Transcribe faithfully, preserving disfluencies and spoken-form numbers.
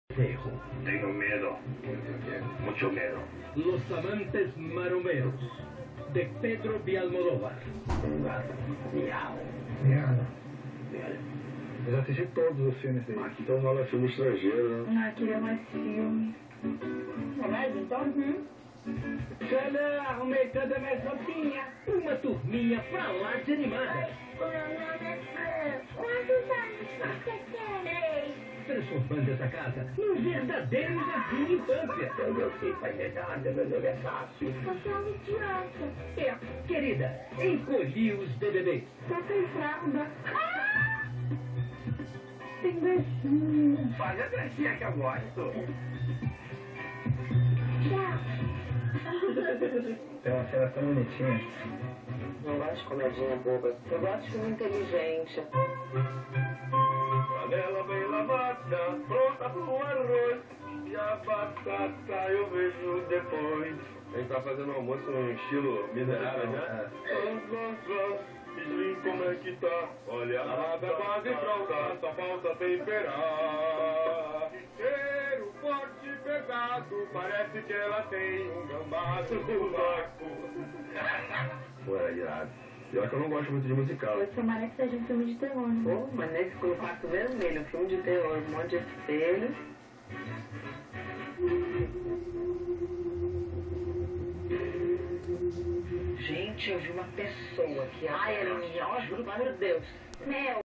Dejo. Tengo miedo. Mucho miedo. Los amantes maromeros, de Pedro de Almodóvar. Miau. Miau. Miau. Eu já assisti todos os filmes dele. Aqui então rola filme estrangeiro, né? Ah, queria mais filme. Comédia, então? Uhum. Tcharam, arrumei cada minha sopinha. Uma turminha pra lá de animada. O meu nome é Fran. Quantos anos você tem? Transformando essa casa num verdadeiro jardim de infância. Eu meu filho faz verdade, meu nome é Sácio. Você é um idiota. É, querida, encolhi os B B Bs. Só tem fralda. Ah! Tem beijinho. Faz a gracinha que eu gosto. Tchau. Tem uma cena tão bonitinha. Não gosto de comedinha boba. Eu gosto de filme inteligente. Panela bem lavada, pronta pro arroz. E a batata eu vejo depois. A gente tá fazendo almoço no estilo minerário, né? Slim, como é que tá? Olha, a nada quase pronta, só falta temperar. Cheiro forte e pesado, parece que ela tem um gambado no barco. Pô, é irado. Pior que eu não gosto muito de musical. Hoje tomara que seja um filme de terror, né? Pô, mas nesse com o quarto vermelho, um filme de terror, um monte de espelho. Gente, eu vi uma pessoa que... Ai, Aline, ó, juro por Deus. Meu.